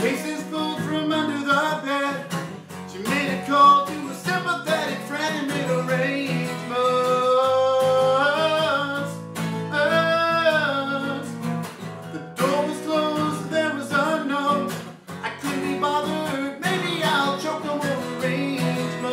faces pulled from under the bed. She made a call to a sympathetic friend and made arrangements. The door was closed, there was a note. I couldn't be bothered, maybe I'll choke on more arrangements.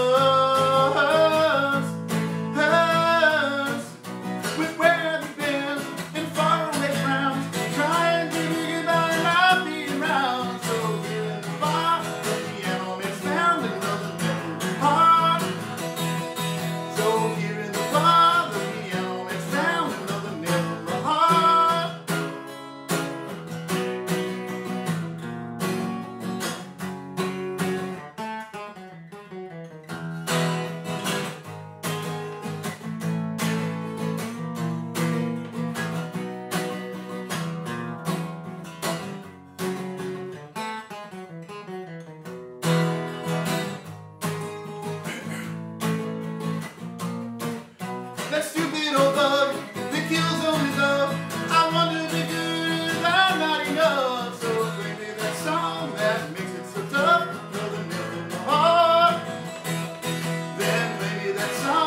With where have you been in faraway grounds, trying to get by and not be around. So here in the bar, the piano makes sound and nothing different heart. So here in the bar, the piano makes sound and nothing different heart. That stupid old bug that kills only love. I wonder if it good is I'm not enough. So play me that song that makes it so tough, nothing else in my heart. Then play me that song.